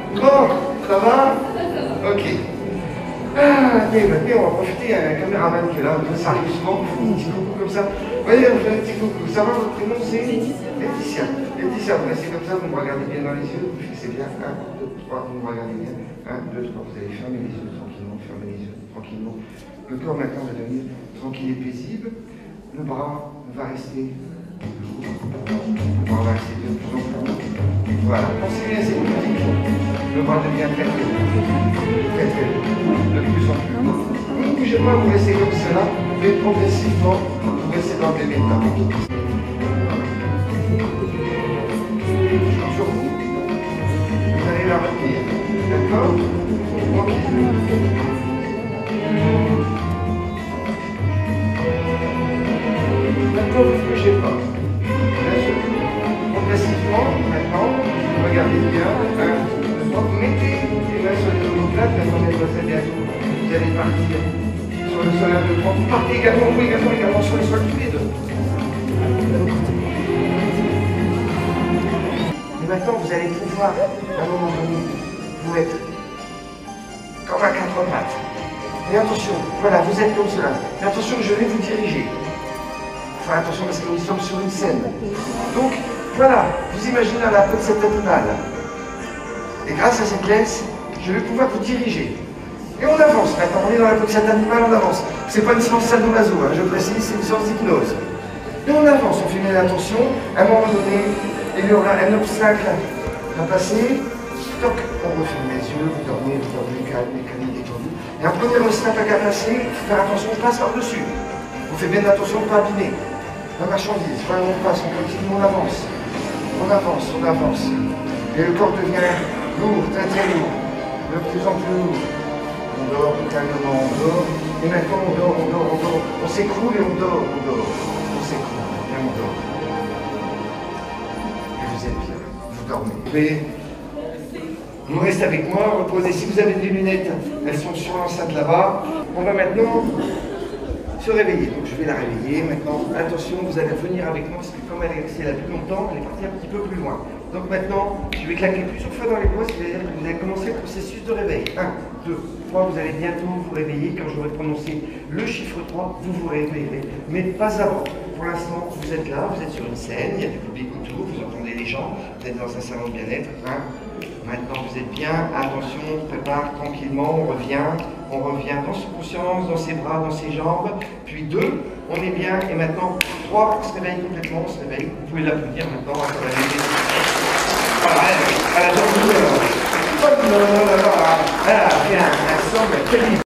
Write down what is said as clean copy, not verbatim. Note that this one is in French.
Bon, ça va? Ok. Ah, maintenant on va profiter, un caméraman qui est là, ça arrive souvent, un petit coucou comme ça. Voyez, on fait un petit coucou. Ça va, votre prénom c'est Laetitia. Laetitia, vous restez comme ça, vous me regardez bien dans les yeux, vous fixez bien. 1, 2, 3, vous me regardez bien. 1, 2, 3, vous allez fermer les yeux tranquillement, fermer les yeux tranquillement. Le corps maintenant va devenir tranquille et paisible. Le bras va rester lourd. Le bras va rester de plus en plus lourd. Voilà, pensez bien à cette musique. Le bras devient très très lourd. Très très lourd. De plus en plus lourd. Vous ne bougez pas, vous restez comme cela, mais progressivement, vous restez dans le même état. Je compte sur vous. Vous allez la retenir. D'accord? Tranquille. Maintenant, vous ne bougez pas. Progressivement, maintenant, vous regardez bien. Vous mettez les mains sur les omoplates, maintenant, mesdemoiselles et ados, vous allez partir sur le sol 1, 2, 3. Vous partez également, vous également sur les sols tous les deux. Et maintenant, vous allez pouvoir, à un moment donné, vous mettre comme à 4 pattes. Et attention, voilà, vous êtes comme cela. Mais attention, je vais vous diriger. Enfin, attention parce que nous sommes sur une scène. Donc, voilà, vous imaginez la peau de cet animal. Et grâce à cette laisse, je vais pouvoir vous diriger. Et on avance maintenant, on est dans la peau de cet animal, on avance. C'est pas une séance sadomaso, hein, je précise, c'est une séance d'hypnose. Et on avance, on fait bien attention. À un moment donné, il y aura un obstacle à passer. Toc, on referme les yeux, vous dormez calme, détendu. Et un premier obstacle à passer, il faut faire attention, on passe par-dessus. On fait bien attention de ne pas abîmer la marchandise. Voilà, on passe, on continue, on avance. On avance, on avance. Et le corps devient lourd, très très lourd. De plus en plus lourd. On dort calmement, on dort. Et maintenant on dort, on dort, on dort. On s'écroule et on dort, on dort. On s'écroule et on dort. Et vous êtes bien, vous dormez. Vous restez avec moi, reposez. Si vous avez des lunettes, elles sont sur l'enceinte là-bas. On va maintenant se réveiller. Donc je vais la réveiller. Maintenant, attention, vous allez venir avec moi parce que comme elle est restée là plus longtemps, elle est partie un petit peu plus loin. Donc maintenant, je vais claquer plusieurs fois dans les doigts, c'est-à-dire que vous allez commencer le processus de réveil. 1, 2, 3, vous allez bientôt vous réveiller. Quand j'aurai prononcé le chiffre 3, vous vous réveillerez. Mais pas avant. Pour l'instant, vous êtes là, vous êtes sur une scène, il y a du public autour, vous entendez les gens, vous êtes dans un salon de bien-être. Maintenant, vous êtes bien. Attention, on prépare tranquillement, on revient dans sa conscience, dans ses bras, dans ses jambes. Puis 2, on est bien. Et maintenant, 3, on se réveille complètement, on se réveille. Vous pouvez l'applaudir maintenant. Voilà, elle a dormi. Elle a fait un son terrible.